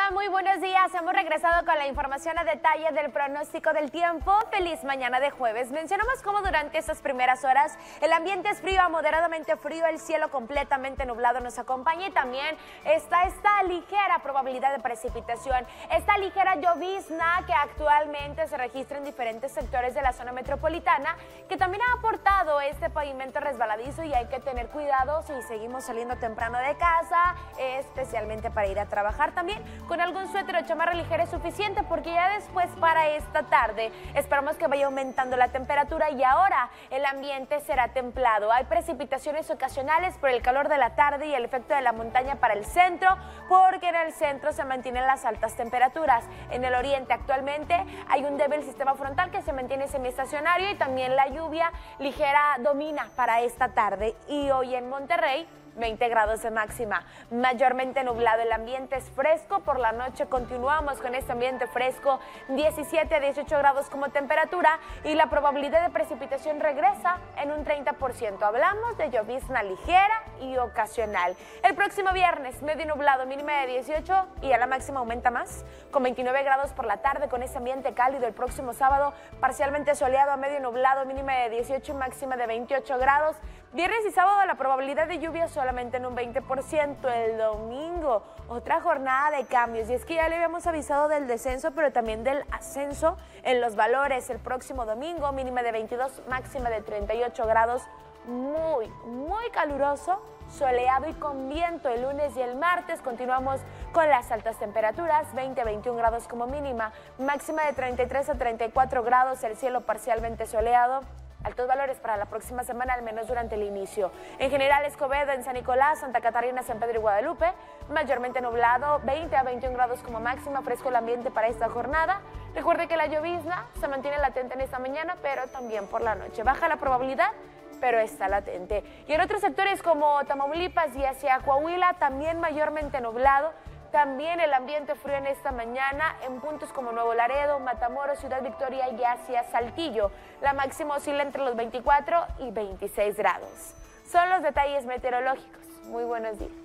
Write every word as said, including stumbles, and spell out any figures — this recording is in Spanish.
tal? Muy buenos días. Hemos regresado con la información a detalle del pronóstico del tiempo. Feliz mañana de jueves. Mencionamos cómo durante estas primeras horas el ambiente es frío a moderadamente frío, el cielo completamente nublado nos acompaña y también está esta ligera probabilidad de precipitación, esta ligera llovizna que actualmente se registra en diferentes sectores de la zona metropolitana, que también ha aportado este pavimento resbaladizo y hay que tener cuidado si seguimos saliendo temprano de casa, especialmente para ir a trabajar. También con algún suéter o chamarra ligera es suficiente, porque ya después para esta tarde esperamos que vaya aumentando la temperatura y ahora el ambiente será templado. Hay precipitaciones ocasionales por el calor de la tarde y el efecto de la montaña para el centro, porque en el centro se mantienen las altas temperaturas. En el oriente actualmente hay un débil sistema frontal que se mantiene semiestacionario y también la lluvia ligera domina para esta tarde. Y hoy en Monterrey, veinte grados de máxima, mayormente nublado, el ambiente es fresco, por la noche continuamos con este ambiente fresco, diecisiete a dieciocho grados como temperatura y la probabilidad de precipitación regresa en un treinta por ciento. Hablamos de llovizna ligera y ocasional. El próximo viernes, medio nublado, mínima de dieciocho y a la máxima aumenta más, con veintinueve grados por la tarde, con este ambiente cálido. El próximo sábado, parcialmente soleado a medio nublado, mínima de dieciocho y máxima de veintiocho grados. Viernes y sábado la probabilidad de lluvia solamente en un veinte por ciento. El domingo, otra jornada de cambios. Y es que ya le habíamos avisado del descenso, pero también del ascenso en los valores. El próximo domingo, mínima de veintidós, máxima de treinta y ocho grados. Muy, muy caluroso, soleado y con viento. El lunes y el martes continuamos con las altas temperaturas, veinte a veintiún grados como mínima, máxima de treinta y tres a treinta y cuatro grados, el cielo parcialmente soleado. Altos valores para la próxima semana, al menos durante el inicio. En general, Escobedo, en San Nicolás, Santa Catarina, San Pedro y Guadalupe, mayormente nublado, veinte a veintiún grados como máxima, fresco el ambiente para esta jornada. Recuerde que la llovizna se mantiene latente en esta mañana, pero también por la noche. Baja la probabilidad, pero está latente. Y en otros sectores como Tamaulipas y hacia Coahuila, también mayormente nublado. También el ambiente frío en esta mañana en puntos como Nuevo Laredo, Matamoros, Ciudad Victoria y hacia Saltillo. La máxima oscila entre los veinticuatro y veintiséis grados. Son los detalles meteorológicos. Muy buenos días.